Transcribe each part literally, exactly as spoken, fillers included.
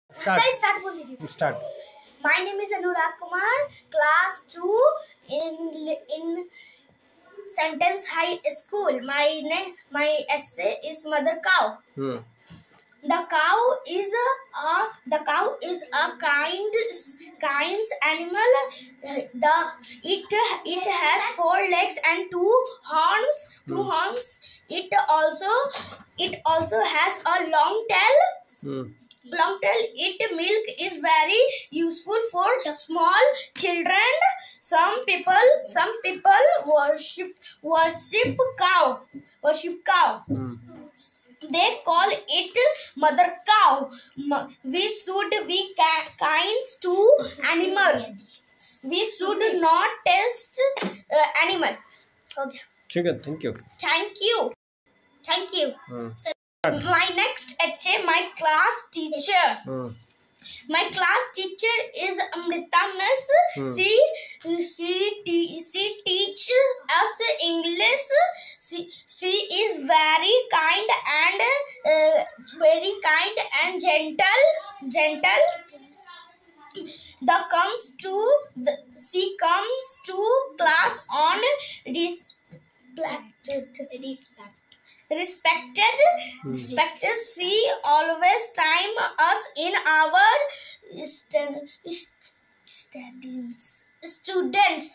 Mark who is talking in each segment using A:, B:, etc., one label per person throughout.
A: Start.
B: Sir, start बोल दीजिए.
A: Start.
B: My name is Anurag Kumar, class two in in Sentence High School. My name, my essay is Mother Cow.
A: Hmm.
B: The cow is a the cow is a kind kinds animal. The it it has four legs and two horns. Two
A: Hmm.
B: horns. It also it also has a long tail.
A: Hmm.
B: Long tail. It milk is very useful for small children. Some people some people worship worship cow. Worship cows.
A: Hmm.
B: They call it Mother Cow. We should be kind to animal. We should not test uh, animal. Okay.
A: ठीक है. Thank you.
B: Thank you. Thank you.
A: Hmm.
B: My next essay, my class teacher.
A: Hmm.
B: My class teacher is Amrita Miss.
A: Hmm.
B: She she te- she teach us English. She she is very kind and uh, very kind and gentle. Gentle. The comes to the, she comes to class on respected respect. Respected,
A: Hmm.
B: respected. She always time us in our st- students. Students.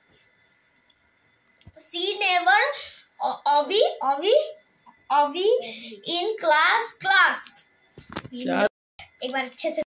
B: She never avi avi avi in class class.
A: क्या?
B: एक बार अच्छे से